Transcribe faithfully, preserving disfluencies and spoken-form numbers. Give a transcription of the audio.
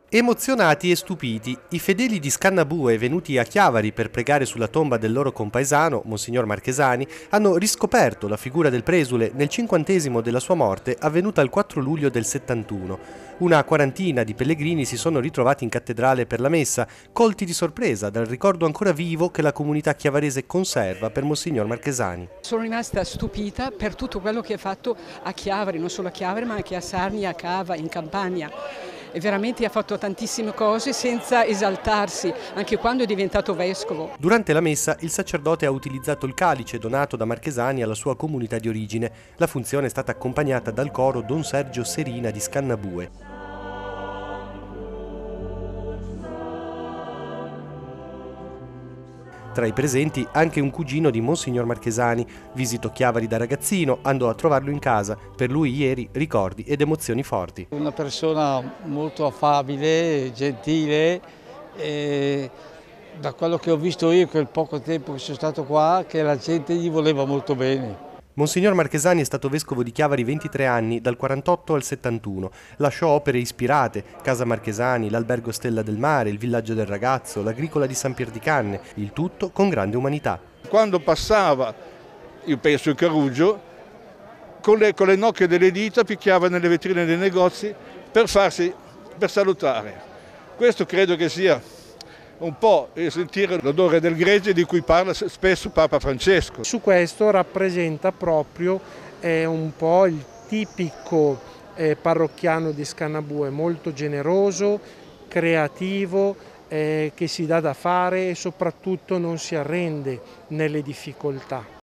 Emozionati e stupiti, i fedeli di Scannabue venuti a Chiavari per pregare sulla tomba del loro compaesano, Monsignor Marchesani, hanno riscoperto la figura del presule nel cinquantesimo della sua morte avvenuta il quattro luglio del settantuno. Una quarantina di pellegrini si sono ritrovati in cattedrale per la messa, colti di sorpresa dal ricordo ancora vivo che la comunità chiavarese conserva per Monsignor Marchesani. Sono rimasta stupita per tutto quello che ha fatto a Chiavari, non solo a Chiavari ma anche a Sarni, a Cava, in Campania. E veramente ha fatto tantissime cose senza esaltarsi, anche quando è diventato vescovo. Durante la messa il sacerdote ha utilizzato il calice donato da Marchesani alla sua comunità di origine. La funzione è stata accompagnata dal coro Don Sergio Serina di Scannabue. Tra i presenti anche un cugino di Monsignor Marchesani. Visitò Chiavari da ragazzino, andò a trovarlo in casa. Per lui ieri ricordi ed emozioni forti. Una persona molto affabile, gentile, e da quello che ho visto io, quel poco tempo che sono stato qua, che la gente gli voleva molto bene. Monsignor Marchesani è stato vescovo di Chiavari ventitré anni, dal quarantotto al settantuno. Lasciò opere ispirate, Casa Marchesani, l'Albergo Stella del Mare, il Villaggio del Ragazzo, l'Agricola di San Pier di Canne, il tutto con grande umanità. Quando passava, io penso il Carugio, con le, con le nocche delle dita picchiava nelle vetrine dei negozi per, farsi, per salutare. Questo credo che sia un po' sentire l'odore del gregge di cui parla spesso Papa Francesco. Su questo rappresenta proprio eh, un po' il tipico eh, parrocchiano di Scannabue, molto generoso, creativo, eh, che si dà da fare e soprattutto non si arrende nelle difficoltà.